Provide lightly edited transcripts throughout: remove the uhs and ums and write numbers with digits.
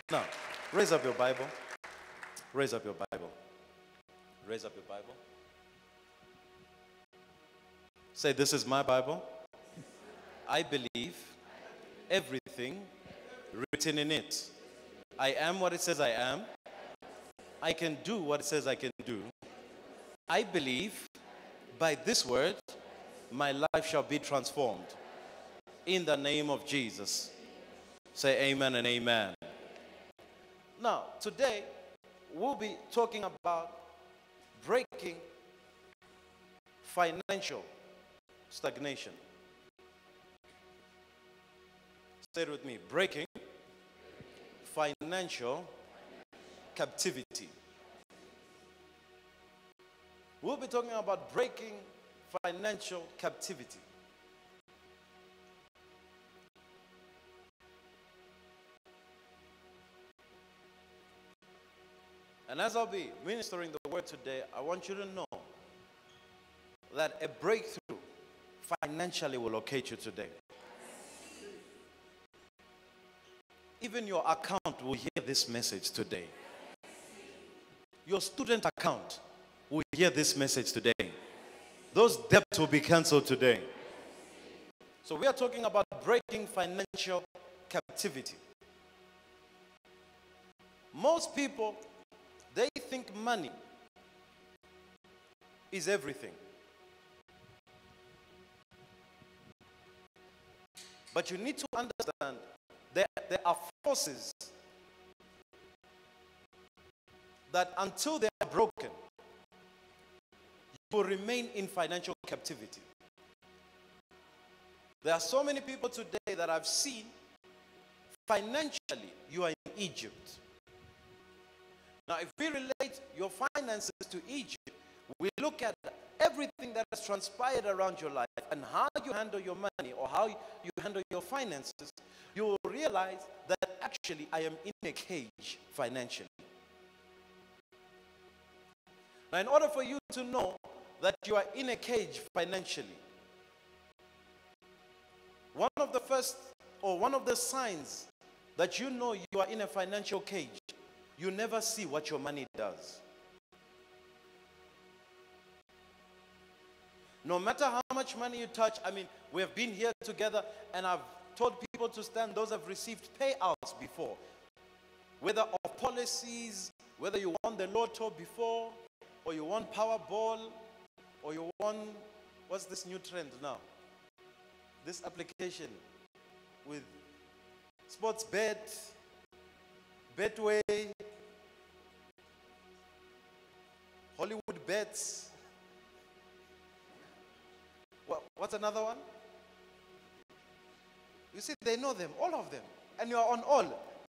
Now, raise up your Bible. Raise up your Bible. Raise up your Bible. Say, this is my Bible. I believe everything written in it. I am what it says I am. I can do what it says I can do. I believe by this word, my life shall be transformed. In the name of Jesus. Say amen and amen. Now, today, we'll be talking about breaking financial stagnation. Say it with me. Breaking financial captivity. We'll be talking about breaking financial captivity. And as I'll be ministering the word today, I want you to know that a breakthrough financially will locate you today. Even your account will hear this message today. Your student account will hear this message today. Those debts will be canceled today. So we are talking about breaking financial captivity. Most people, they think money is everything. But you need to understand that there are forces that until they are broken, you will remain in financial captivity. There are so many people today that I've seen financially you are in Egypt. Now, if we relate your finances to Egypt, we look at everything that has transpired around your life and how you handle your money or how you handle your finances, you will realize that actually I am in a cage financially. Now, in order for you to know that you are in a cage financially, one of the signs that you know you are in a financial cage, you never see what your money does. No matter how much money you touch, I mean, we have been here together and I've told people to stand, those have received payouts before. Whether of policies, whether you won the lotto before, or you won Powerball, or you won, what's this new trend now? This application with sports bet, Betway, Hollywood bets. What's another one? You see, they know them, all of them, and you are on all.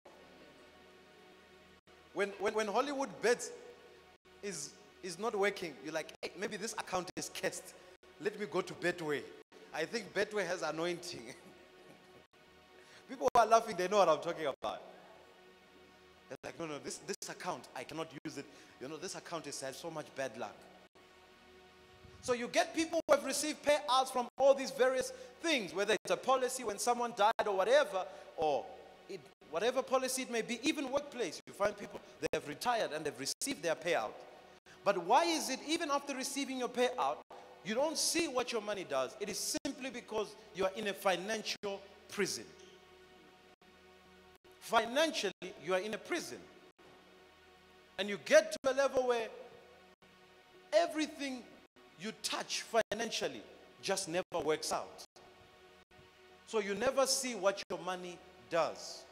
When Hollywood bets is not working, you're like, hey, maybe this account is cursed. Let me go to Betway. I think Betway has anointing. People who are laughing, they know what I'm talking about. They're like, no, this account, I cannot use it. You know, this account has so much bad luck. So you get people who have received payouts from all these various things, whether it's a policy when someone died or whatever, or whatever policy it may be, even workplace, you find people, they have retired and they've received their payout. But why is it even after receiving your payout, you don't see what your money does? It is simply because you are in a financial prison. Financially, you are in a prison. And you get to a level where everything you touch financially just never works out. So you never see what your money does.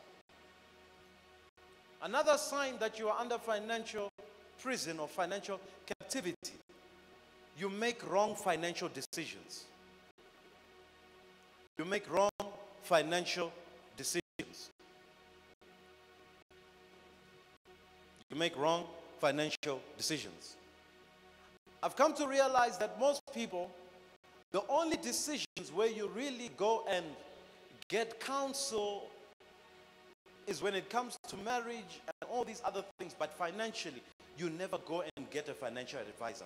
Another sign that you are under financial prison or financial captivity, you make wrong financial decisions. You make wrong financial decisions. You make wrong financial decisions. I've come to realize that most people, the only decisions where you really go and get counsel is when it comes to marriage and all these other things. But financially, you never go and get a financial advisor.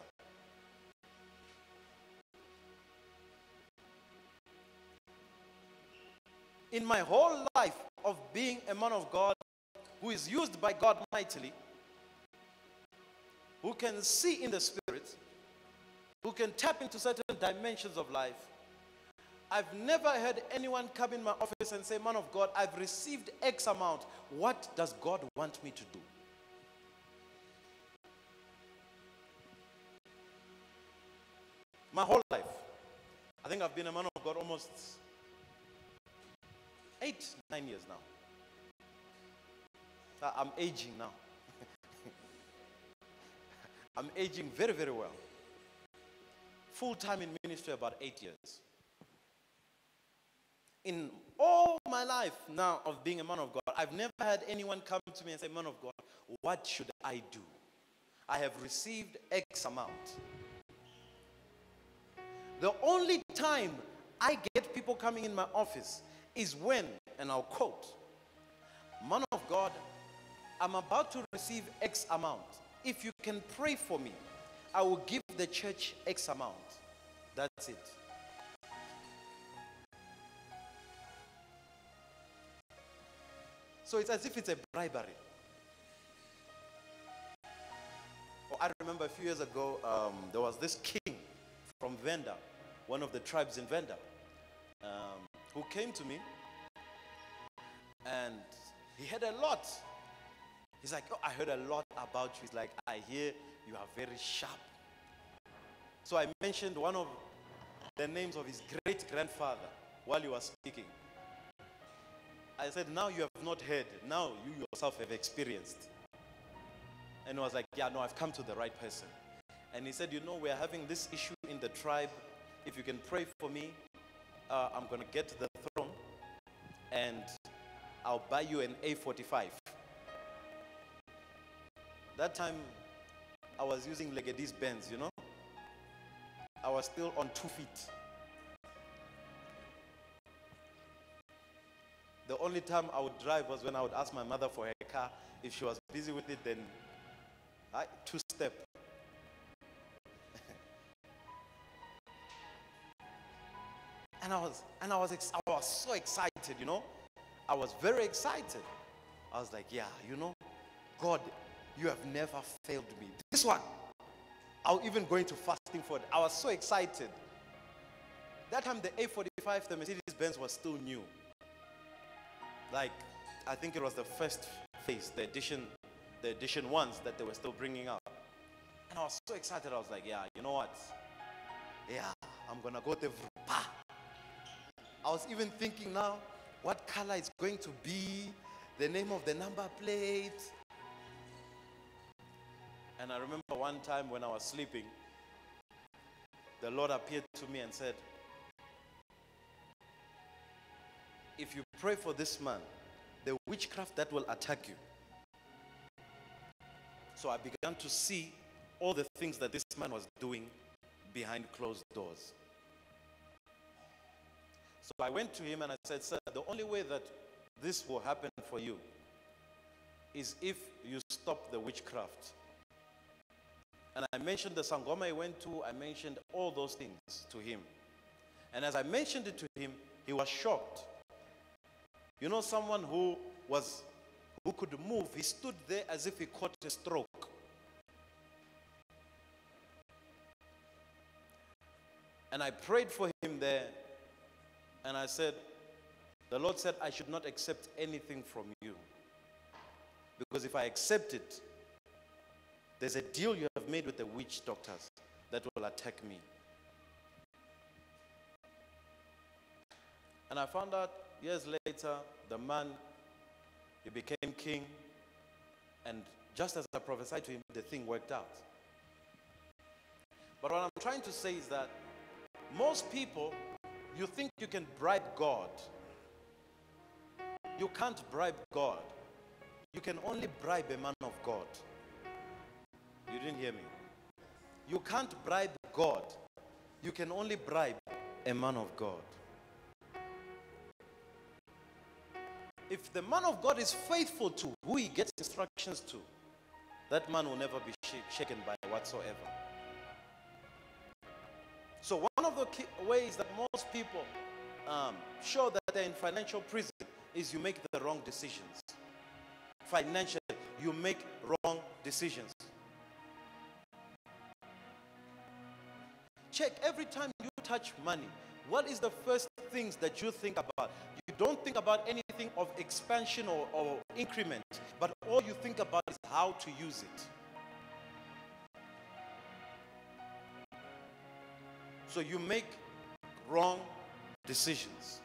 In my whole life of being a man of God, who is used by God mightily, who can see in the spirit, who can tap into certain dimensions of life. I've never heard anyone come in my office and say, man of God, I've received X amount. What does God want me to do? My whole life, I think I've been a man of God almost 8-9 years now. I'm aging now. I'm aging very, very well. Full-time in ministry about 8 years. In all my life now of being a man of God, I've never had anyone come to me and say, man of God, what should I do? I have received X amount. The only time I get people coming in my office is when, and I'll quote, man of God, I'm about to receive X amount. If you can pray for me, I will give the church X amount. That's it. So it's as if it's a bribery. Oh, I remember a few years ago, there was this king from Venda, one of the tribes in Venda, who came to me, and he had a lot. He's like, oh, I heard a lot about you. He's like, I hear you are very sharp. So I mentioned one of the names of his great-grandfather while he was speaking. I said, now you have not heard. Now you yourself have experienced. And he was like, yeah, no, I've come to the right person. And he said, you know, we're having this issue in the tribe. If you can pray for me, I'm going to get to the throne and I'll buy you an A45. That time, I was using Legedis Benz, you know. I was still on 2 feet. The only time I would drive was when I would ask my mother for her car. If she was busy with it, then two-step. And I was so excited, you know. I was very excited. I was like, yeah, you know, God, you have never failed me. This one, I'll even go into fasting for it. I was so excited. That time the A45, the Mercedes-Benz was still new. Like, I think it was the first phase, the edition ones that they were still bringing out. And I was so excited. I was like, yeah, you know what? Yeah, I'm going to go to Vrupa. I was even thinking now, what color it's going to be, the name of the number plate. And I remember one time when I was sleeping, the Lord appeared to me and said, if you pray for this man, the witchcraft that will attack you. So I began to see all the things that this man was doing behind closed doors. So I went to him and I said, sir, the only way that this will happen for you is if you stop the witchcraft. And I mentioned the Sangoma he went to, I mentioned all those things to him. And as I mentioned it to him, he was shocked. You know, someone who could move, he stood there as if he caught a stroke. And I prayed for him there, and I said, the Lord said I should not accept anything from you. Because if I accept it, there's a deal you have made with the witch doctors that will attack me. And I found out years later, the man, he became king, and just as I prophesied to him, the thing worked out. But what I'm trying to say is that most people, you think you can bribe God. You can't bribe God. You can only bribe a man of God. You didn't hear me. You can't bribe God. You can only bribe a man of God. If the man of God is faithful to who he gets instructions to, that man will never be shaken by whatsoever. So one of the key ways that most people show that they're in financial prison is you make the wrong decisions. financially, you make wrong decisions. Check every time you touch money, what is the first things that you think about? You don't think about anything of expansion or increment, but all you think about is how to use it. So you make wrong decisions.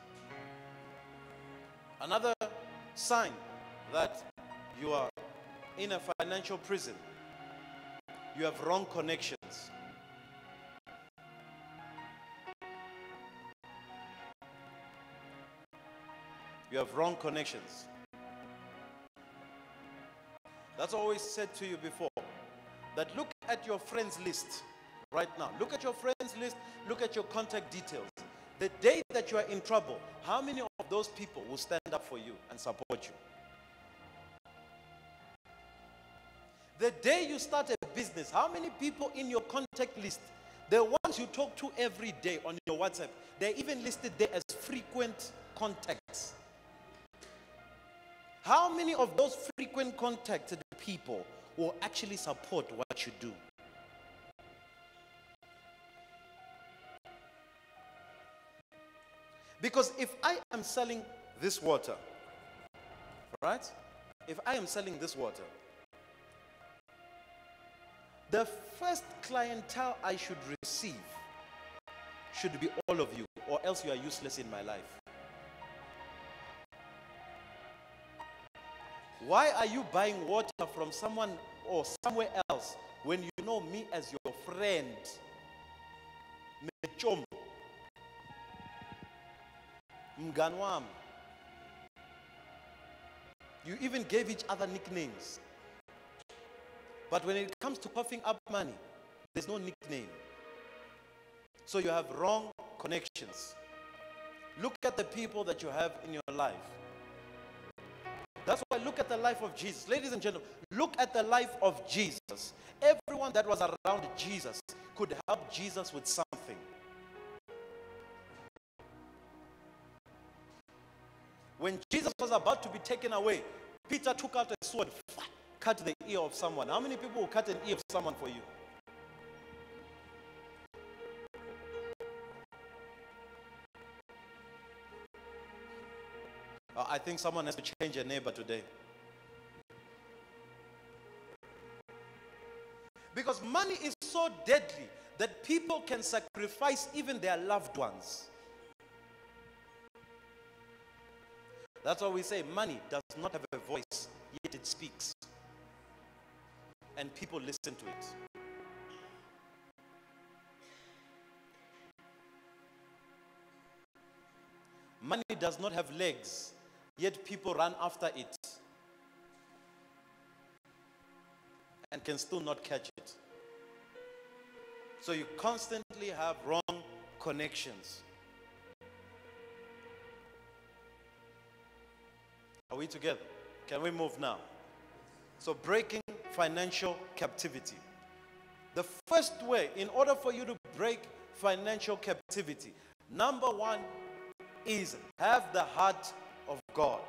Another sign that you are in a financial prison, you have wrong connections. You have wrong connections. That's always said to you before, that look at your friends list right now. Look at your friends list, look at your contact details. The day that you are in trouble, how many of those people will stand up for you and support you? The day you start a business, how many people in your contact list, the ones you talk to every day on your WhatsApp, they're even listed there as frequent contacts. How many of those frequent contacted people will actually support what you do? Because if I am selling this water, right? If I am selling this water, the first clientele I should receive should be all of you, or else you are useless in my life. Why are you buying water from someone or somewhere else when you know me as your friend? Mechom, Mganwam. You even gave each other nicknames. But when it comes to coughing up money, there's no nickname. So you have wrong connections. Look at the people that you have in your life. That's why look at the life of Jesus. Ladies and gentlemen, look at the life of Jesus. Everyone that was around Jesus could help Jesus with something. When Jesus was about to be taken away, Peter took out a sword, cut the ear of someone. How many people will cut an ear of someone for you? I think someone has to change a neighbor today. Because money is so deadly that people can sacrifice even their loved ones. That's why we say money does not have a voice, yet it speaks. And people listen to it. Money does not have legs, yet people run after it and can still not catch it. So you constantly have wrong connections. Are we together? Can we move now? So breaking financial captivity. The first way, in order for you to break financial captivity, number one is have the heart of God.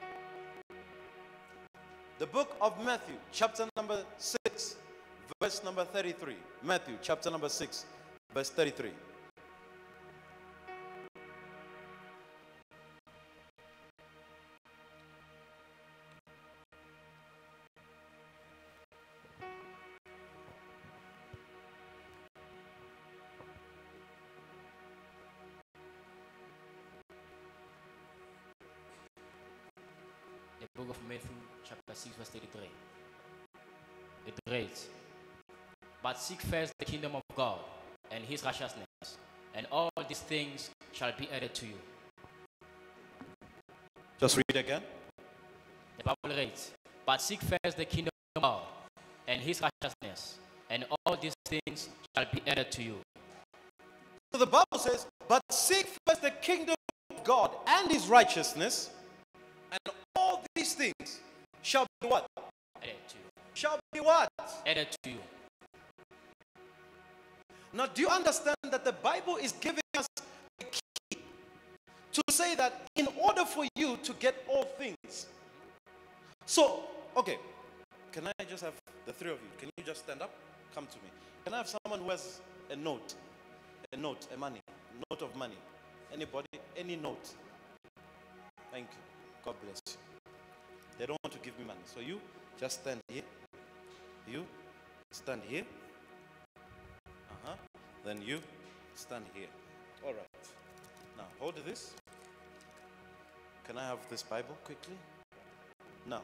The book of Matthew, chapter number 6, verse number 33. Matthew, chapter number 6, verse 33. The book of Matthew, chapter 6, verse 33. It reads, "But seek first the kingdom of God and his righteousness, and all these things shall be added to you." Just read again. The Bible reads, "But seek first the kingdom of God and his righteousness, and all these things shall be added to you." So the Bible says, but seek first the kingdom of God and his righteousness, and all these things shall be what? Added to you. Shall be what? Added to you. Now, do you understand that the Bible is giving us a key to say that in order for you to get all things, so Okay. Can I just have the three of you? Can you just stand up? Come to me. Can I have someone who has a note? A note, a money. Note of money. Anybody? Any note? Thank you. God bless you. They don't want to give me money. So you just stand here. You stand here. Then you stand here. All right. Now hold this. Can I have this Bible quickly? Now,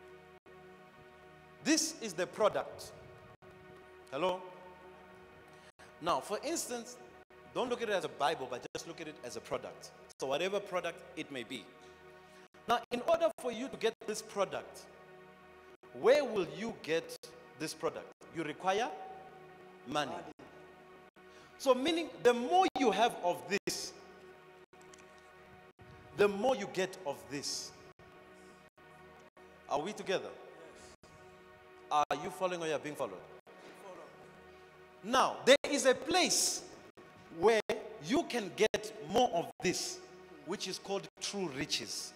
this is the product. Hello? Now, for instance, don't look at it as a Bible, but just look at it as a product. So whatever product it may be. Now, in order for you to get this product, where will you get this product? You require money. So meaning, the more you have of this, the more you get of this. Are we together? Are you following or you are being followed? Now, there is a place where you can get more of this, which is called true riches.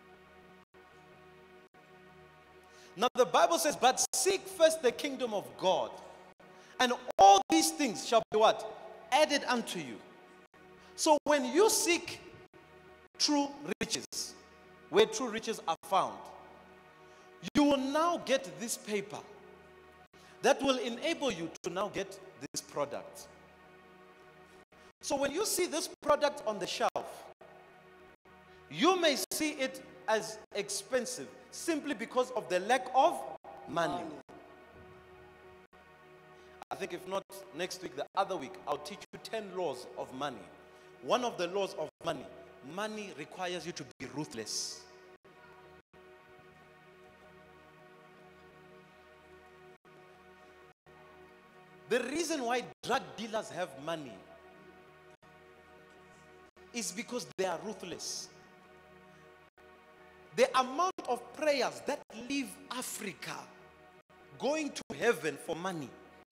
Now, the Bible says, but seek first the kingdom of God, and all these things shall be what? Added unto you. So when you seek true riches, where true riches are found, you will now get this paper that will enable you to now get this product. So when you see this product on the shelf, you may see it as expensive simply because of the lack of money. I think if not next week, the other week, I'll teach you 10 laws of money. One of the laws of money, money requires you to be ruthless. The reason why drug dealers have money is because they are ruthless. The amount of prayers that leave Africa going to heaven for money.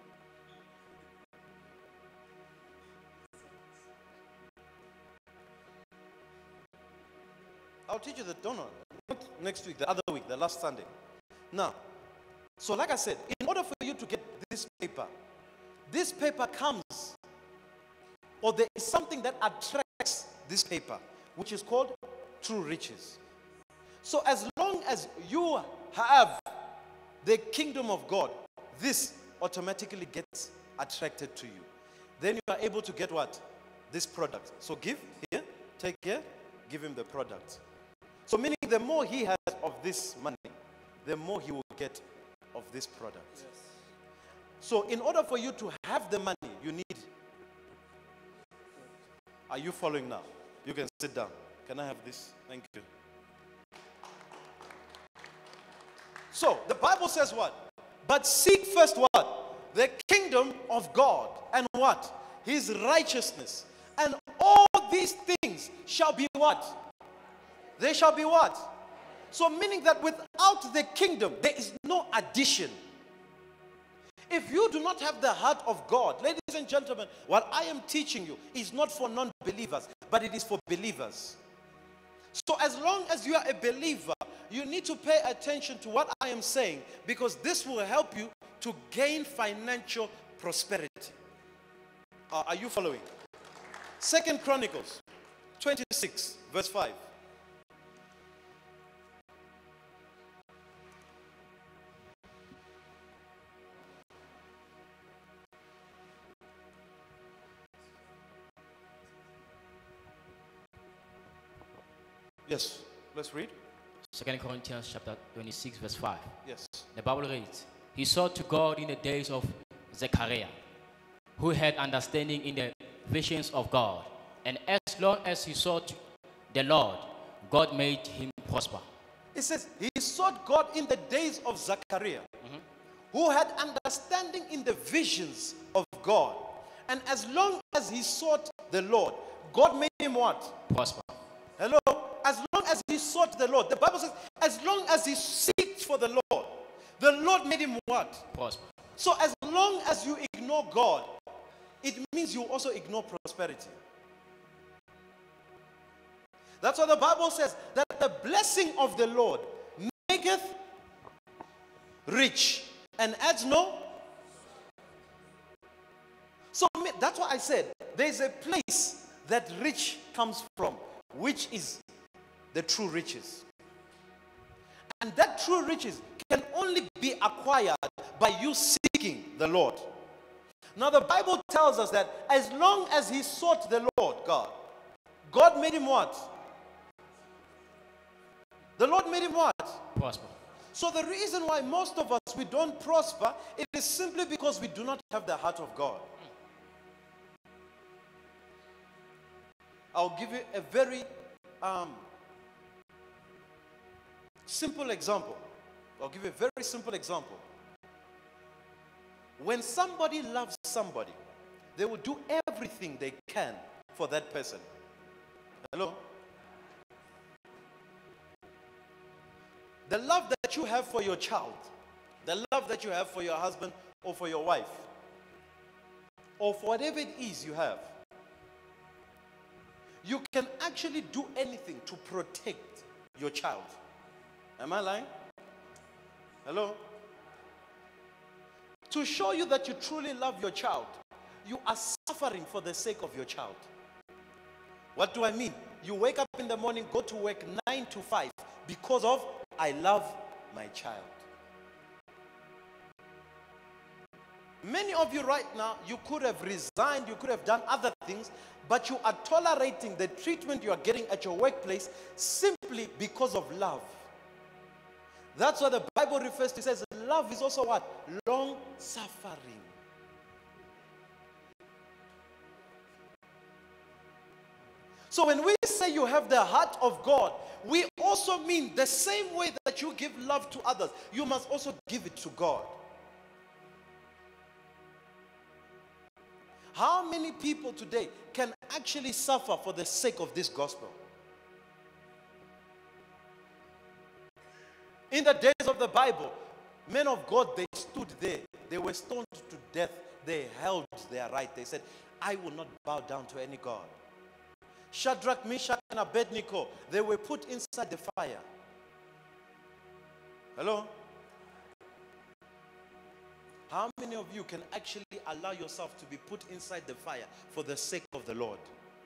I'll teach you the donor next week, the other week, the last Sunday. Now, so like I said, in order for you to get this paper comes, or there is something that attracts this paper, which is called true riches. So as long as you have the kingdom of God, this automatically gets attracted to you. Then you are able to get what? This product. So give here, take here, give him the product. So meaning the more he has of this money, the more he will get of this product. Yes. So in order for you to have the money, you need. Are you following now? You can sit down. Can I have this? Thank you. So the Bible says what? But seek first what? The kingdom of God and what? His righteousness. And all these things shall be what? They shall be what? So meaning that without the kingdom, there is no addition. If you do not have the heart of God, ladies and gentlemen, what I am teaching you is not for non-believers, but it is for believers. So as long as you are a believer, you need to pay attention to what I am saying, because this will help you to gain financial prosperity. Are you following? 2 Chronicles 26 verse 5. Yes, let's read. 2 Corinthians chapter 26 verse 5. Yes. The Bible reads, he sought to God in the days of Zechariah, who had understanding in the visions of God. And as long as he sought the Lord, God made him prosper. It says, he sought God in the days of Zechariah, who had understanding in the visions of God. And as long as he sought the Lord, God made him what? Prosper. Hello? As long as he sought the Lord. The Bible says, as long as he seeked for the Lord made him what? Prosper. So as long as you ignore God, it means you also ignore prosperity. That's what the Bible says, that the blessing of the Lord maketh rich and adds no. So that's why I said there's a place that rich comes from, which is the true riches. And that true riches can only be acquired by you seeking the Lord. Now the Bible tells us that as long as he sought the Lord God, God made him what? The Lord made him what? Prosper. So the reason why most of us, we don't prosper, it is simply because we do not have the heart of God. I'll give you a very simple example. I'll give you a very simple example. When somebody loves somebody, they will do everything they can for that person. Hello? The love that you have for your child, the love that you have for your husband or for your wife, or for whatever it is you have, you can actually do anything to protect your child. Am I lying? Hello? To show you that you truly love your child, you are suffering for the sake of your child. What do I mean? You wake up in the morning, go to work 9 to 5 because of, I love my child. Many of you right now, you could have resigned, you could have done other things, but you are tolerating the treatment you are getting at your workplace simply because of love. That's what the Bible refers to. It says love is also what? Long suffering. So when we say you have the heart of God, we also mean the same way that you give love to others, you must also give it to God. How many people today can actually suffer for the sake of this gospel? In the days of the Bible, men of God, they stood there. They were stoned to death. They held their right. They said, I will not bow down to any God. Shadrach, Meshach, and Abednego, they were put inside the fire. Hello? How many of you can actually allow yourself to be put inside the fire for the sake of the Lord?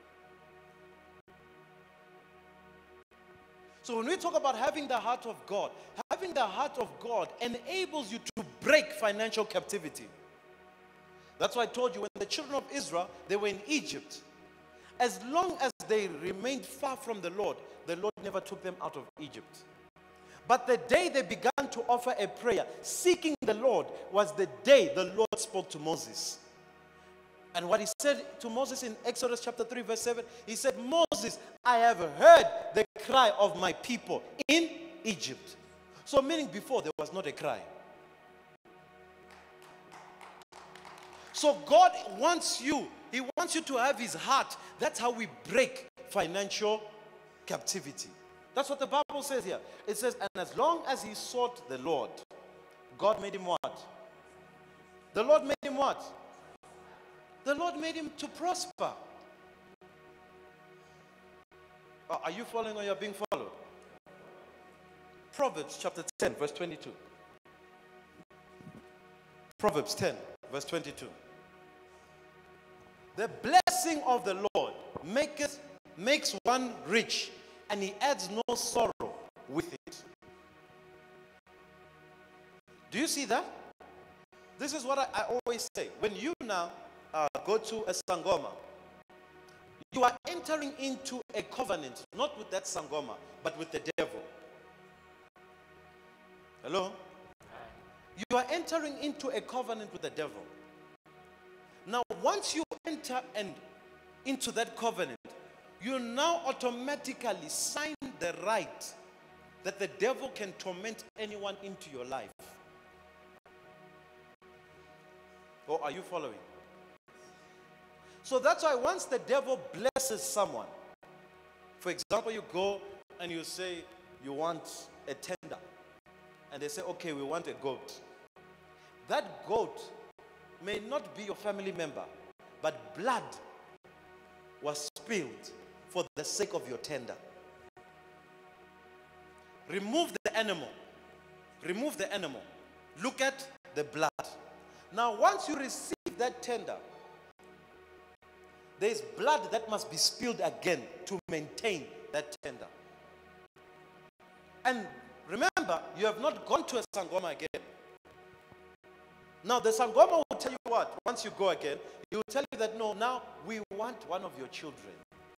So when we talk about having the heart of God, having the heart of God enables you to break financial captivity. That's why I told you when the children of Israel, they were in Egypt. As long as they remained far from the Lord never took them out of Egypt. But the day they began to offer a prayer, seeking the Lord, was the day the Lord spoke to Moses. And what he said to Moses in Exodus chapter 3 verse 7, he said, Moses, I have heard the cry of my people in Egypt. So meaning before there was not a cry. So God wants you, he wants you to have his heart. That's how we break financial captivity. That's what the Bible says here. It says, and as long as he sought the Lord, God made him what? The Lord made him what? The Lord made him to prosper. Are you following or you're being followed? Proverbs chapter 10 verse 22. Proverbs 10 verse 22. The blessing of the Lord makes one rich, and he adds no sorrow with it. Do you see that? This is what I always say. When you now go to a Sangoma, you are entering into a covenant, not with that Sangoma, but with the devil. Hello? You are entering into a covenant with the devil. Now, once you enter into that covenant, you now automatically sign the right that the devil can torment anyone into your life. Or are you following? So that's why once the devil blesses someone, for example, you go and you say you want a tender, and they say, okay, we want a goat. That goat may not be your family member, but blood was spilled for the sake of your tender. Remove the animal. Remove the animal. Look at the blood. Now, once you receive that tender, there is blood that must be spilled again to maintain that tender. And remember, you have not gone to a Sangoma again. Now, the Sangoma will tell you what? Once you go again, he will tell you that, no, now we want one of your children.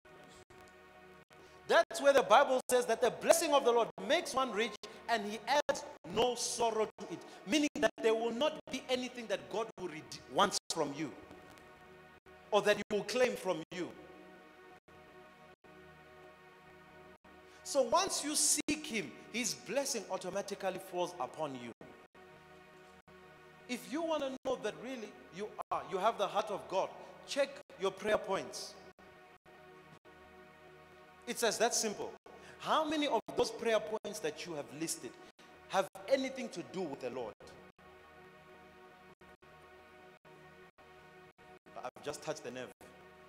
That's where the Bible says that the blessing of the Lord makes one rich and he adds no sorrow to it. Meaning that there will not be anything that God will wants from you or that he will claim from you. So once you seek him, his blessing automatically falls upon you. If you want to know that really you have the heart of God, check your prayer points. It's as that simple. How many of those prayer points that you have listed have anything to do with the Lord? I've just touched the nerve.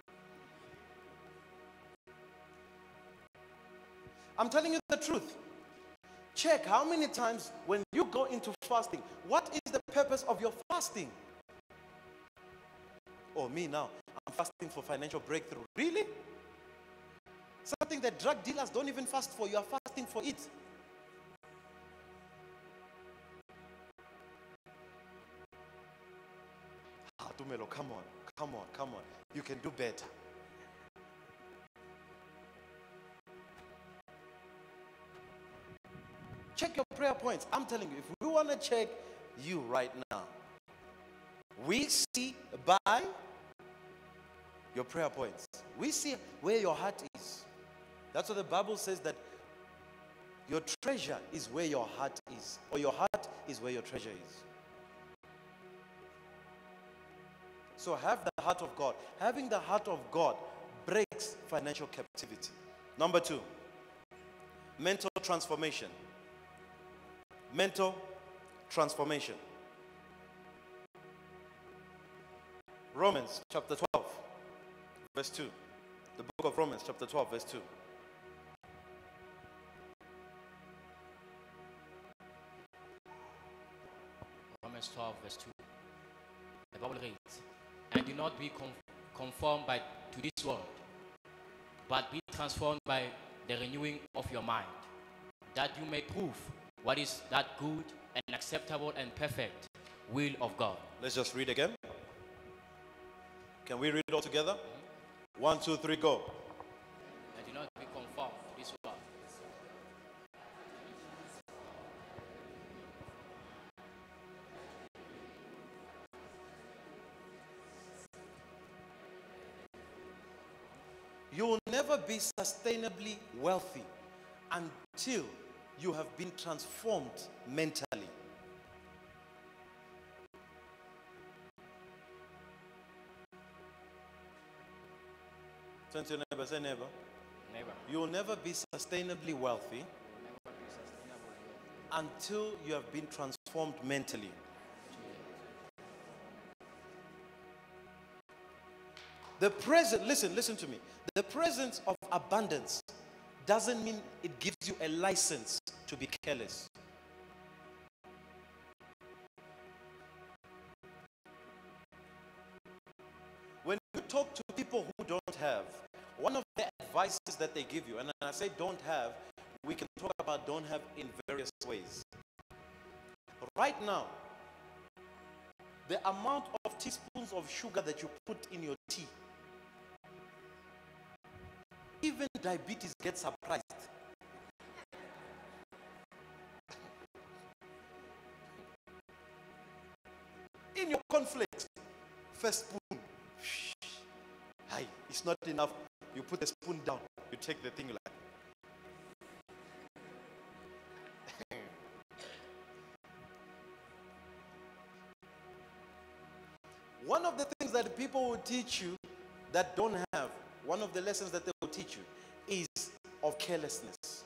I'm telling you the truth. Check how many times when you go into fasting, what is the purpose of your fasting? Oh, me now, I'm fasting for financial breakthrough. Really? Something that drug dealers don't even fast for, you are fasting for it. Ah, Tumelo, come on. You can do better. Check your prayer points. I'm telling you, if we want to check you right now, we see by your prayer points. We see where your heart is. That's what the Bible says, that your treasure is where your heart is, or your heart is where your treasure is. So have the heart of God. Having the heart of God breaks financial captivity. Number 2, mental transformation. Mental transformation. Romans chapter 12, verse 2. The book of Romans chapter 12, verse 2. Romans 12, verse 2. The Bible reads, "And do not be conformed to this world, but be transformed by the renewing of your mind, that you may prove what is that good and acceptable and perfect will of God." Let's just read again. Can we read it all together? 1, 2, 3, go. And do not be conformed to this world. You will never be sustainably wealthy until you have been transformed mentally. Turn to your neighbor, say neighbor. Neighbor. You will never be sustainably wealthy until you have been transformed mentally. The present, listen to me. The presence of abundance doesn't mean it gives you a license to be careless. When you talk to people who don't have, one of the advices that they give you, and I say don't have, we can talk about don't have in various ways. Right now, the amount of teaspoons of sugar that you put in your tea, even diabetes gets surprised. In your cornflakes, first spoon, hi, it's not enough. You put the spoon down, you take the thing like. One of the things that people will teach you that don't have, one of the lessons that they will teach you is of carelessness.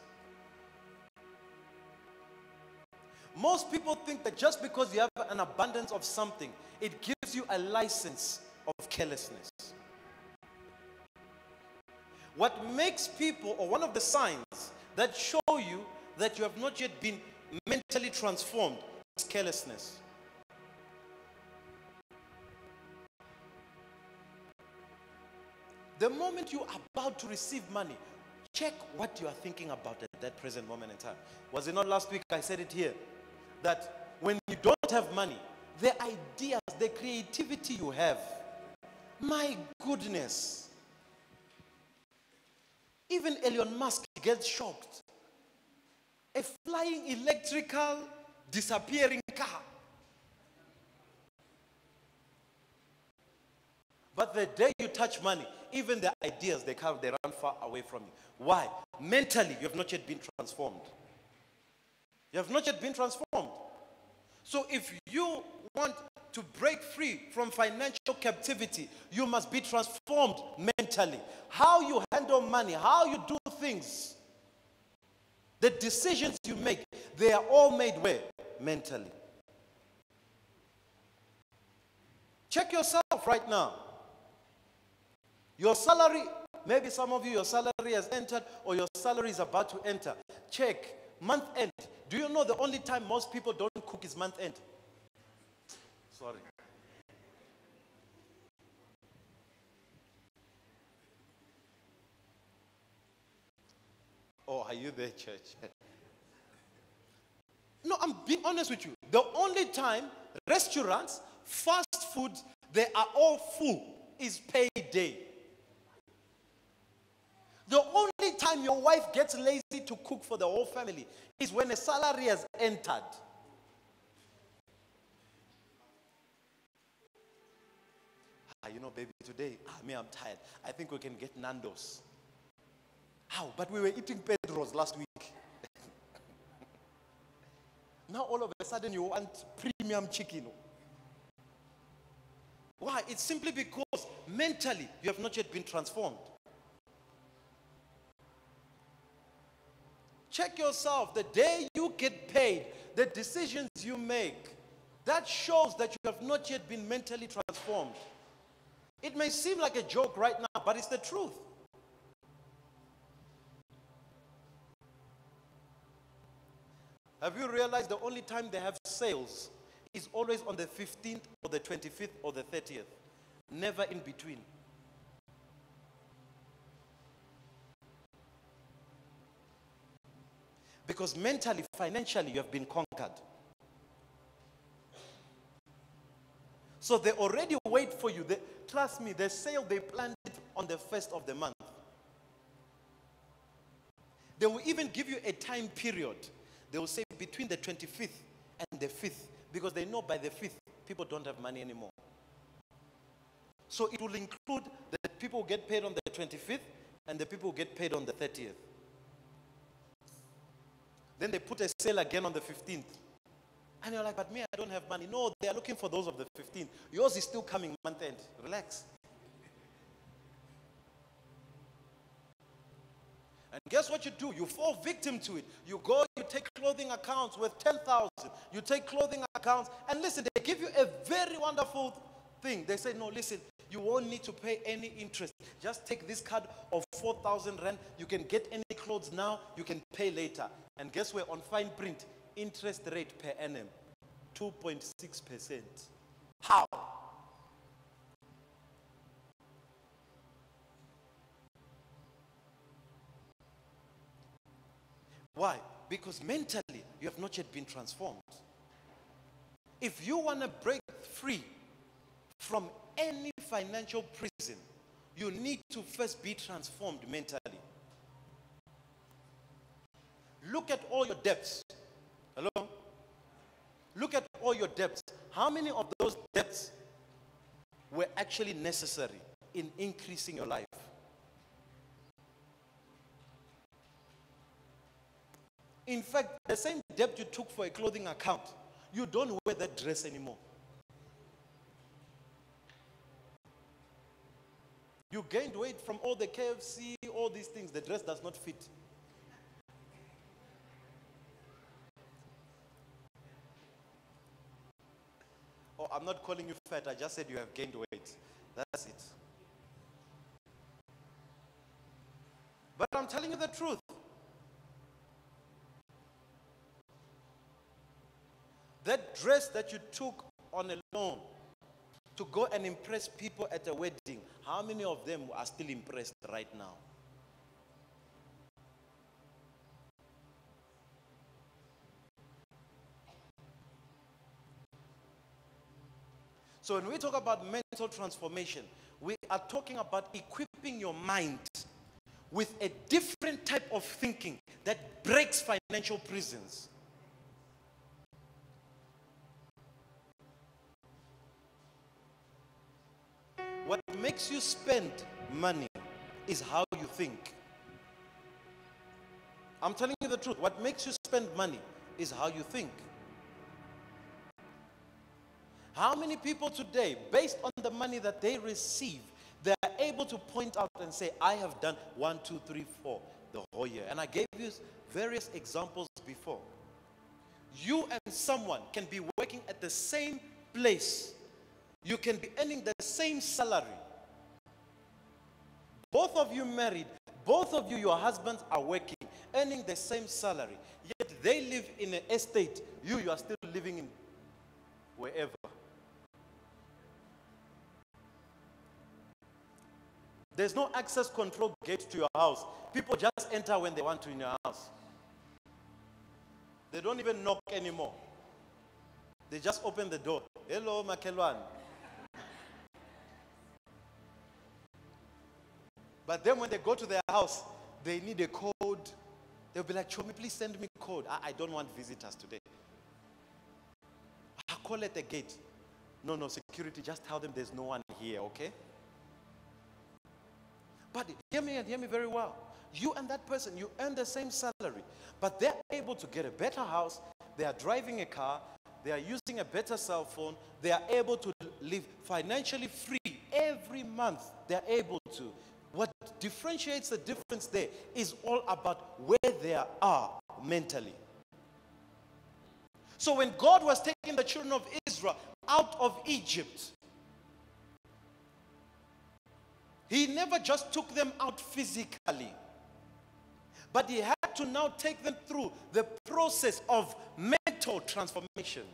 Most people think that just because you have an abundance of something, it gives you a license of carelessness. What makes people, or one of the signs that show you that you have not yet been mentally transformed, It's carelessness. The moment you are about to receive money, check what you are thinking about at that present moment in time. Was it not last week I said it here? That when you don't have money, the ideas, the creativity you have, my goodness. Even Elon Musk gets shocked. A flying electrical disappearing car. But the day you touch money, even the ideas they run far away from you. Why? Mentally, you have not yet been transformed. You have not yet been transformed. So if you want to break free from financial captivity, you must be transformed mentally. How you handle money, how you do things, the decisions you make, they are all made where? Mentally. Check yourself right now. Your salary, maybe some of you, your salary has entered or your salary is about to enter. Check. Month end. Do you know the only time most people don't cook is month end? Sorry. Oh, are you there, church? No, I'm being honest with you. The only time restaurants, fast food, they are all full is payday. The only time your wife gets lazy to cook for the whole family is when a salary has entered. You know, baby, today, I'm tired. I think we can get Nando's. How? But we were eating Pedro's last week. Now all of a sudden you want premium chicken. Why? It's simply because mentally you have not yet been transformed. Check yourself. The day you get paid, the decisions you make, that shows that you have not yet been mentally transformed. It may seem like a joke right now, but it's the truth. Have you realized the only time they have sales is always on the 15th or the 25th or the 30th? Never in between. Because mentally, financially, you have been conquered. So they already wait for you. Trust me, the sale, they planned it on the 1st of the month. They will even give you a time period. They will say between the 25th and the 5th. Because they know by the 5th, people don't have money anymore. So it will include the people who get paid on the 25th and the people who get paid on the 30th. Then they put a sale again on the 15th. And you're like, but me, I don't have money. No, they are looking for those of the 15th. Yours is still coming month end. Relax. And guess what you do? You fall victim to it. You go, you take clothing accounts worth 10,000. You take clothing accounts. And listen, they give you a very wonderful thing. They say, no, listen, you won't need to pay any interest. Just take this card of 4,000 rand. You can get any clothes now. You can pay later. And guess where? On fine print, interest rate per annum, 2.6%. How? Why? Because mentally, you have not yet been transformed. If you want to break free from any financial prison, you need to first be transformed mentally. Look at all your debts. Hello? Look at all your debts. How many of those debts were actually necessary in increasing your life? In fact, the same debt you took for a clothing account, you don't wear that dress anymore. You gained weight from all the KFC, all these things. The dress does not fit. Oh, I'm not calling you fat. I just said you have gained weight. That's it. But I'm telling you the truth. That dress that you took on a loan to go and impress people at a wedding, how many of them are still impressed right now? So when we talk about mental transformation, we are talking about equipping your mind with a different type of thinking that breaks financial prisons. What makes you spend money is how you think. I'm telling you the truth. What makes you spend money is how you think. How many people today, based on the money that they receive, they are able to point out and say, I have done 1, 2, 3, 4 the whole year. And I gave you various examples before. You and someone can be working at the same place. You can be earning the same salary. Both of you married, both of you, your husbands are working, earning the same salary. Yet they live in an estate. You are still living in wherever. There's no access control gate to your house. People just enter when they want to in your house. They don't even knock anymore. They just open the door. Hello, Makelwan. But then when they go to their house, they need a code. They'll be like, Chomi, please send me a code. I don't want visitors today. I call at the gate. No, security, just tell them there's no one here, okay? But hear me and hear me very well. You and that person, you earn the same salary, but they're able to get a better house, they are driving a car, they are using a better cell phone, they are able to live financially free every month. They are able to. What differentiates the difference there is all about where they are mentally. So when God was taking the children of Israel out of Egypt, He never just took them out physically, but He had to now take them through the process of mental transformation.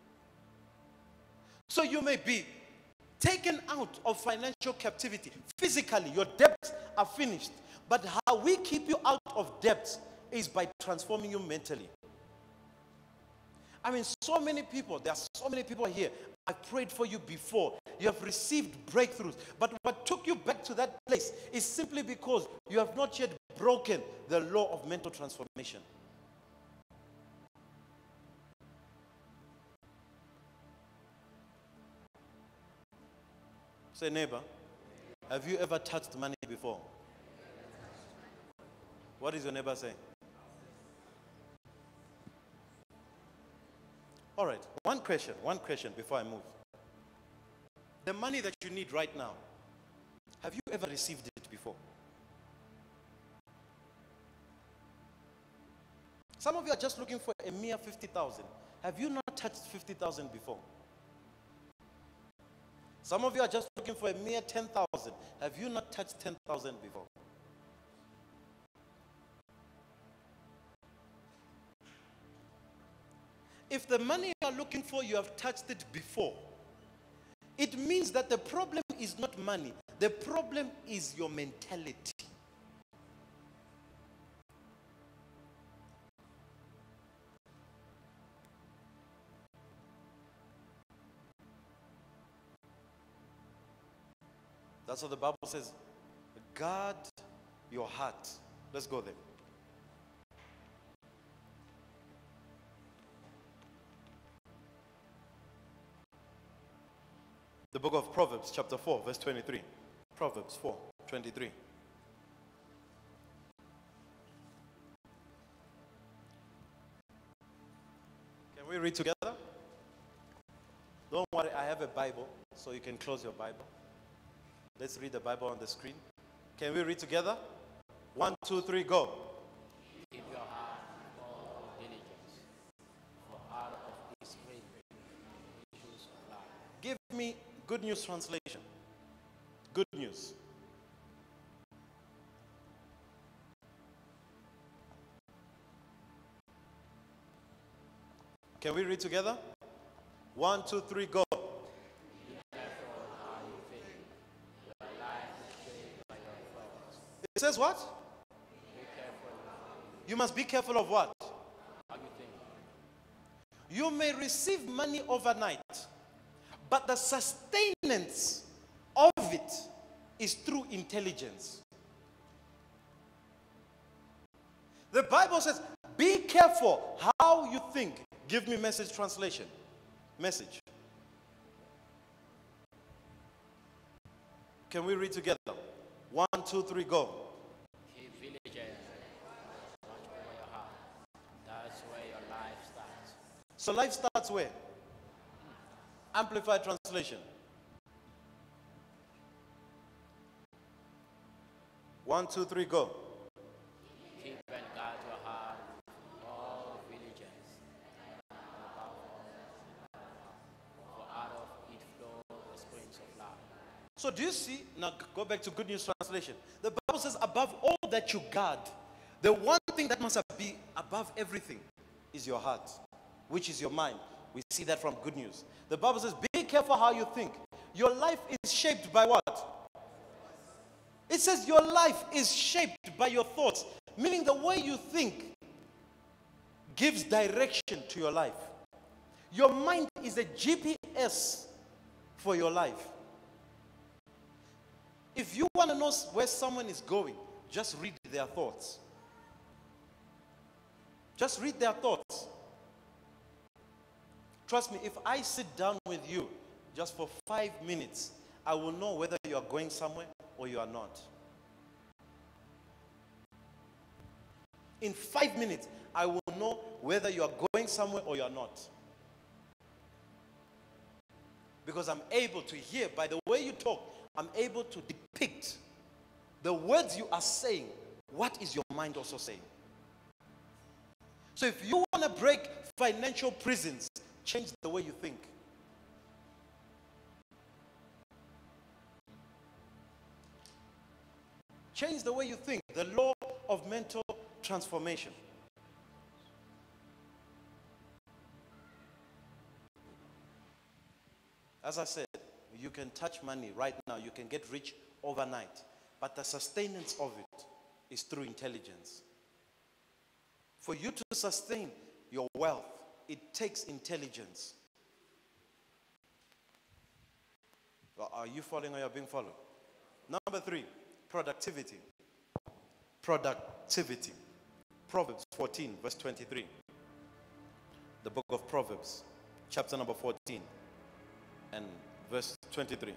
So you may be taken out of financial captivity. Physically, your debts are finished. But how we keep you out of debts is by transforming you mentally. I mean, so many people, there are so many people here. I prayed for you before. You have received breakthroughs. But what took you back to that place is simply because you have not yet broken the law of mental transformation. Say, neighbor, have you ever touched money before? What is your neighbor saying? All right, one question before I move. The money that you need right now, have you ever received it before? Some of you are just looking for a mere 50,000. Have you not touched 50,000 before? Some of you are just looking for a mere 10,000. Have you not touched 10,000 before? If the money you are looking for, you have touched it before, it means that the problem is not money. The problem is your mentality. That's what the Bible says. Guard your heart. Let's go there. The book of Proverbs, chapter 4, verse 23. Proverbs 4, 23. Can we read together? Don't worry, I have a Bible, so you can close your Bible. Let's read the Bible on the screen. Can we read together? 1, 2, 3, go. Give your heart all diligence, for out of this spring issues of life. Give me Good News translation. Good News. Can we read together? 1, 2, 3, go. It says what? You must be careful of what? How you think? You may receive money overnight, but the sustenance of it is through intelligence. The Bible says, be careful how you think. Give me Message translation. Message. Can we read together? 1, 2, 3, go. Hey, villagers, watch over your heart. That's where your life starts. So life starts where? Amplified translation. 1, 2, 3, go. Keep and guard your heart, all villagers. For out of it flow the springs of life. So do you see? Now go back to Good News Translation. The Bible says, above all that you guard, the one thing that must be above everything is your heart, which is your mind. We see that from Good News. The Bible says, be careful how you think. Your life is shaped by what? It says your life is shaped by your thoughts, meaning the way you think gives direction to your life. Your mind is a GPS for your life. If you want to know where someone is going, just read their thoughts. Just read their thoughts. Trust me, if I sit down with you just for 5 minutes, I will know whether you are going somewhere or you are not. In 5 minutes, I will know whether you are going somewhere or you are not. Because I'm able to hear, by the way you talk, I'm able to depict the words you are saying. What is your mind also saying? So if you want to break financial prisons, change the way you think. Change the way you think. The law of mental transformation. As I said, you can touch money right now. You can get rich overnight. But the sustenance of it is through intelligence. For you to sustain your wealth, it takes intelligence. Are you following or you're being followed? Number 3, productivity. Productivity. Proverbs 14, verse 23. The book of Proverbs, chapter number 14, and verse 23.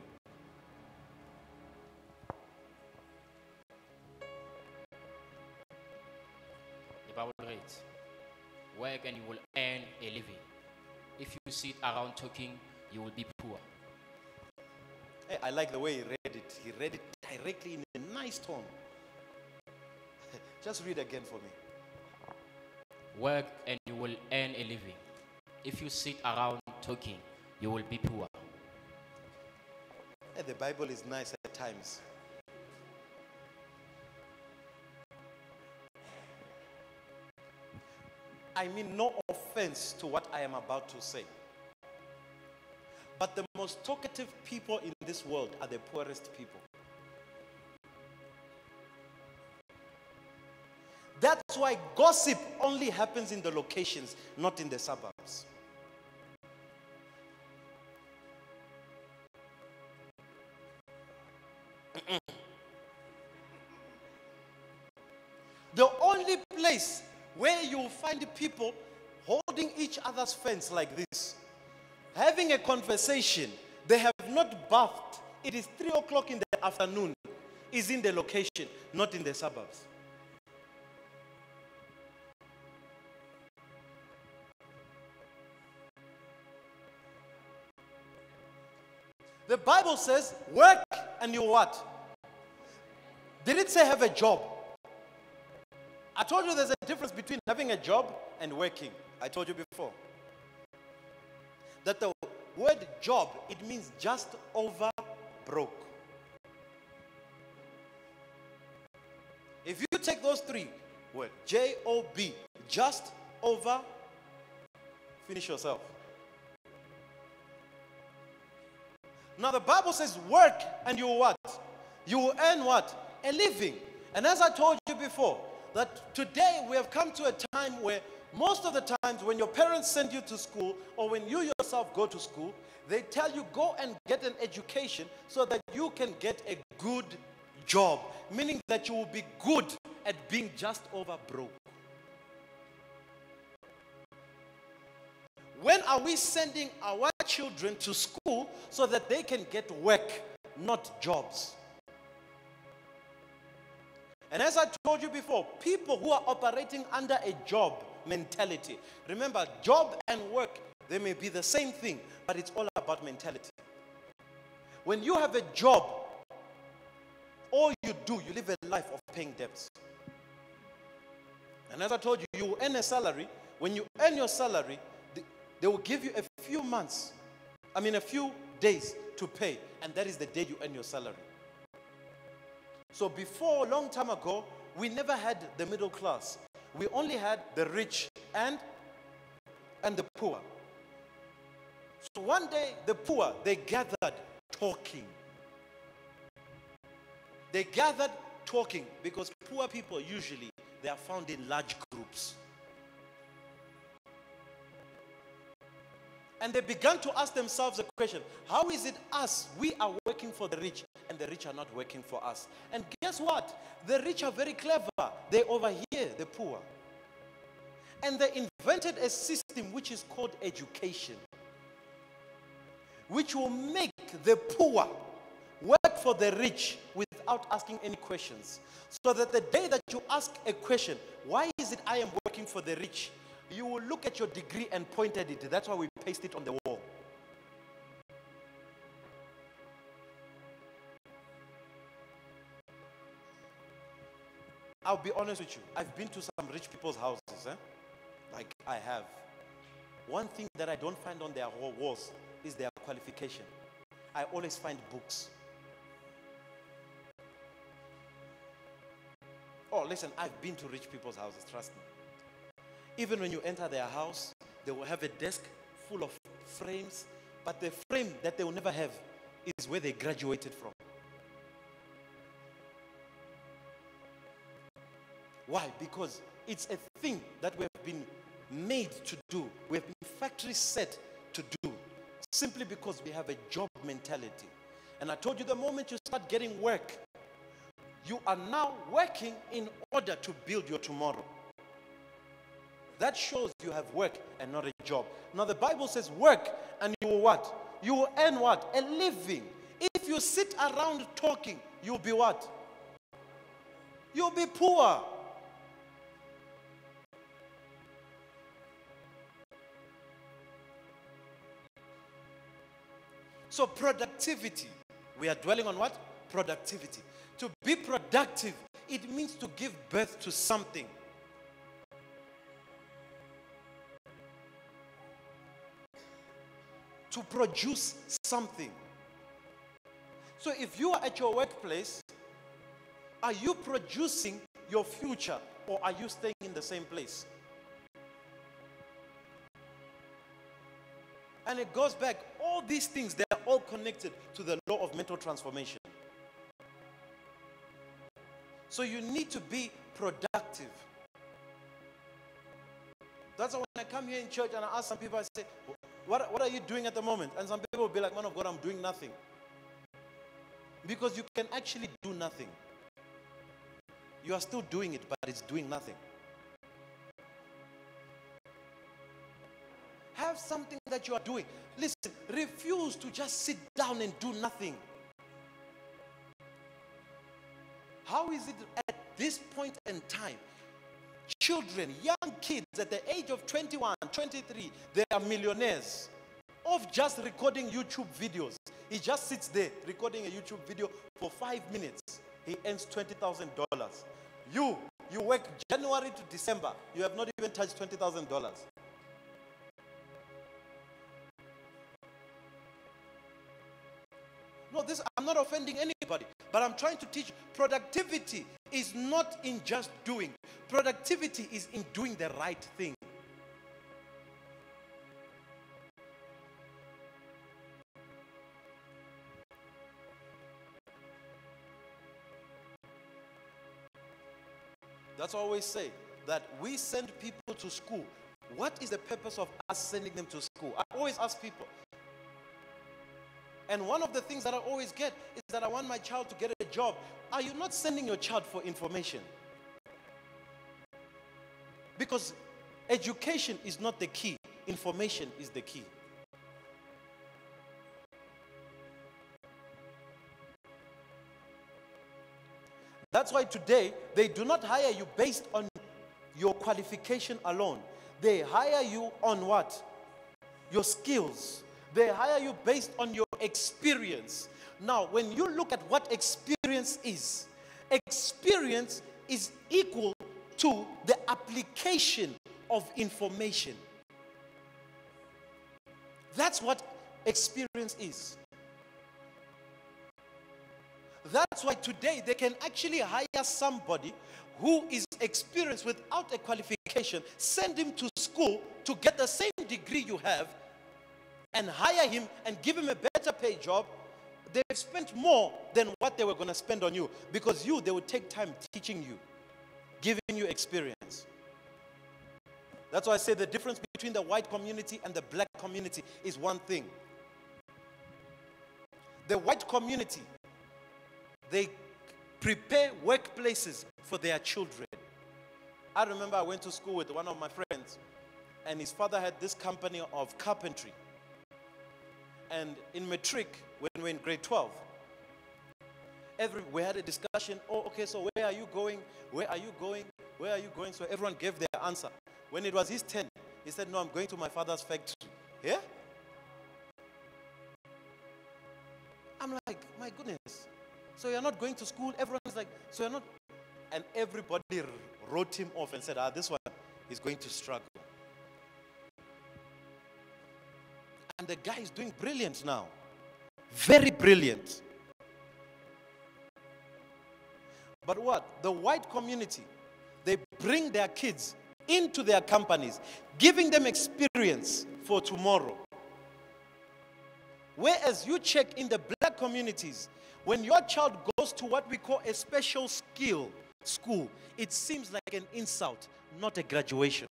The Bible reads, work and you will earn a living. If you sit around talking, you will be poor. Hey, I like the way he read it. He read it directly in a nice tone. Just read again for me. Work and you will earn a living. If you sit around talking, you will be poor. Hey, the Bible is nice at times. I mean no offense to what I am about to say. But the most talkative people in this world are the poorest people. That's why gossip only happens in the locations, not in the suburbs. The only place where you'll find people holding each other's fence like this, having a conversation, they have not bathed, it is 3 o'clock in the afternoon, is in the location, not in the suburbs. The Bible says, work and you what? Did it say have a job? I told you there's a difference between having a job and working. I told you before. That the word job, it means just over broke. If you take those 3 words, J-O-B, just over, finish yourself. Now the Bible says work and you will what? You will earn what? A living. And as I told you before, that today we have come to a time where most of the times when your parents send you to school or when you yourself go to school, they tell you go and get an education so that you can get a good job. Meaning that you will be good at being just over broke. When are we sending our children to school so that they can get work, not jobs? And as I told you before, people who are operating under a job mentality. Remember, job and work, they may be the same thing, but it's all about mentality. When you have a job, all you do, you live a life of paying debts. And as I told you, you will earn a salary. When you earn your salary, they will give you a few days to pay, and that is the day you earn your salary. So before, a long time ago, we never had the middle class. We only had the rich and the poor. So one day, the poor, they gathered talking. They gathered talking because poor people usually, they are found in large groups. And they began to ask themselves a question: how is it us, we are working for the rich and the rich are not working for us? And guess what? The rich are very clever. They overhear the poor. And they invented a system which is called education, which will make the poor work for the rich without asking any questions. So that the day that you ask a question, why is it I am working for the rich? You will look at your degree and point at it. That's why we paste it on the wall. I'll be honest with you. I've been to some rich people's houses. Like I have. One thing that I don't find on their walls is their qualification. I always find books. Oh, listen, I've been to rich people's houses, trust me. Even when you enter their house, they will have a desk full of frames, but the frame that they will never have is where they graduated from. Why? Because it's a thing that we have been made to do. We have been factory set to do, simply because we have a job mentality. And I told you, the moment you start getting work, you are now working in order to build your tomorrow. That shows you have work and not a job. Now the Bible says work and you will what? You will earn what? A living. If you sit around talking, you'll be what? You'll be poor. So productivity. We are dwelling on what? Productivity. To be productive, it means to give birth to something. To produce something. So if you are at your workplace, are you producing your future or are you staying in the same place? And it goes back, all these things, they are all connected to the law of mental transformation. So you need to be productive. That's why when I come here in church and I ask some people, I say, what are you doing at the moment? And some people will be like, man of God, I'm doing nothing. Because you can actually do nothing. You are still doing it, but it's doing nothing. Have something that you are doing. Listen, refuse to just sit down and do nothing. How is it at this point in time? Children, young kids at the age of 21, 23, they are millionaires of just recording YouTube videos. He just sits there recording a YouTube video for 5 minutes. He earns $20,000. You work January to December. You have not even touched $20,000. No, I'm not offending anybody, but I'm trying to teach productivity is not in just doing. Productivity is in doing the right thing. That's why I always say that we send people to school. What is the purpose of us sending them to school? I always ask people. And one of the things that I always get is that I want my child to get a job. Are you not sending your child for information? Because education is not the key. Information is the key. That's why today they do not hire you based on your qualification alone. They hire you on what? Your skills. They hire you based on your experience. Now, when you look at what experience is equal to the application of information. That's what experience is. That's why today they can actually hire somebody who is experienced without a qualification, send him to school to get the same degree you have, and hire him and give him a better paid job. They've spent more than what they were going to spend on you, because they would take time teaching you, giving you experience. That's why I say the difference between the white community and the black community is one thing. The white community, they prepare workplaces for their children. I remember I went to school with one of my friends, and his father had this company of carpentry. And in matric, when we were in grade 12, we had a discussion. Oh, okay, so where are you going? Where are you going? Where are you going? So everyone gave their answer. When it was his turn, he said, no, I'm going to my father's factory. Yeah? I'm like, my goodness. So you're not going to school? Everyone's like, so you're not. And everybody wrote him off and said, this one is going to struggle. And the guy is doing brilliant now. Very brilliant. But what? The white community, they bring their kids into their companies, giving them experience for tomorrow. Whereas you check in the black communities, when your child goes to what we call a special skill school, it seems like an insult, not a graduation.